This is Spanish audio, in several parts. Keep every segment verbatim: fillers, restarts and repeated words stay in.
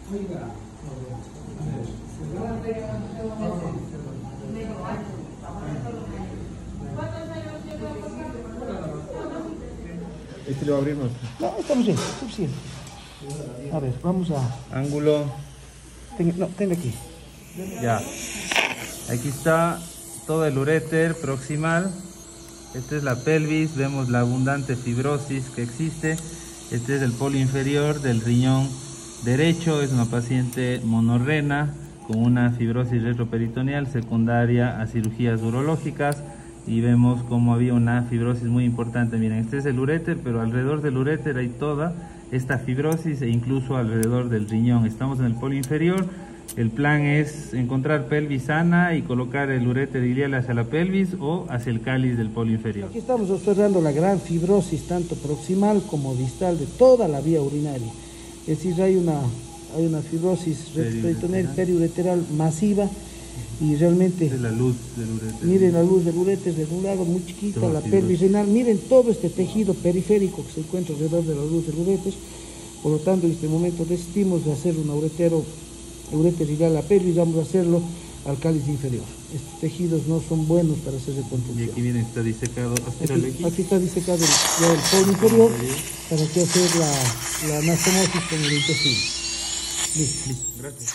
Este lo abrimos. No, estamos bien, suficiente. A ver, vamos a... Ángulo. Ten, no, tengo aquí. Ya. Aquí está todo el uréter proximal. Esta es la pelvis. Vemos la abundante fibrosis que existe. Este es el polo inferior del riñón derecho. Es una paciente monorrena con una fibrosis retroperitoneal secundaria a cirugías urológicas. Y vemos como había una fibrosis muy importante. Miren, este es el uréter, pero alrededor del uréter hay toda esta fibrosis e incluso alrededor del riñón. Estamos en el polo inferior. El plan es encontrar pelvis sana y colocar el uréter ilial hacia la pelvis o hacia el cáliz del polo inferior. Aquí estamos observando la gran fibrosis tanto proximal como distal de toda la vía urinaria. Es decir, hay una, hay una fibrosis retroperitoneal periureteral masiva. Y realmente, es la luz del uréter. Miren la luz del uréter de un lado muy chiquita, la pelvis renal. Miren todo este tejido periférico que se encuentra alrededor de la luz del uréter. Por lo tanto, en este momento decidimos de hacer un uretero, uréter ilial a la pelvis, vamos a hacerlo al cáliz inferior. Estos tejidos no son buenos para hacer reconstrucción. Y aquí viene, está disecado. Aquí, aquí está disecado el, el polo inferior para que hacer la, la anastomosis con el intestino. Listo, listo. Gracias.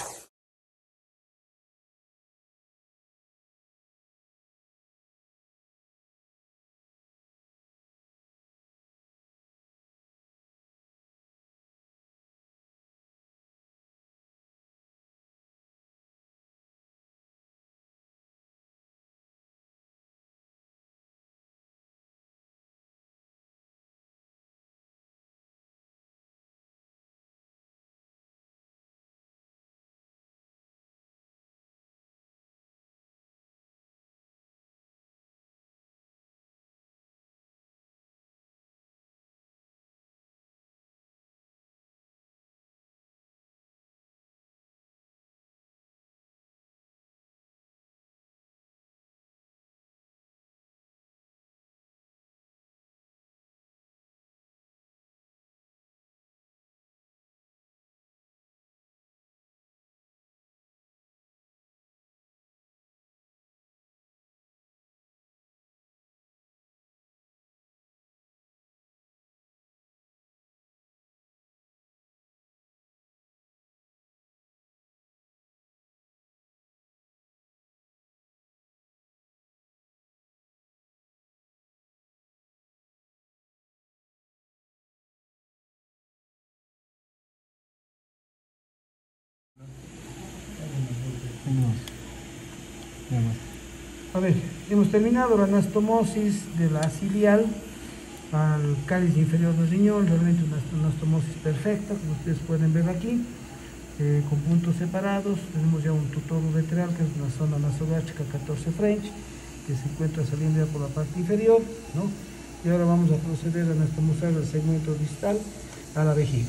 A ver, hemos terminado la anastomosis de la cilial al cáliz inferior del riñón, realmente una anastomosis perfecta, como ustedes pueden ver aquí, eh, con puntos separados. Tenemos ya un tutor ureteral, que es una zona nasogástrica catorce French, que se encuentra saliendo ya por la parte inferior, ¿no? Y ahora vamos a proceder a anastomosar el segmento distal a la vejiga.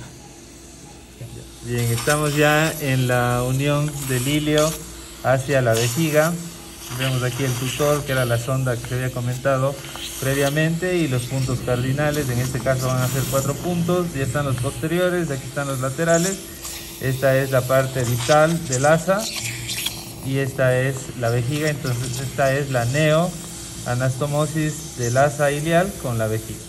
Bien, estamos ya en la unión del ilio hacia la vejiga. Vemos aquí el tutor, que era la sonda que se había comentado previamente, y los puntos cardinales. En este caso van a ser cuatro puntos. Ya están los posteriores, aquí están los laterales. Esta es la parte distal del asa y esta es la vejiga. Entonces esta es la neoanastomosis del asa ilial con la vejiga.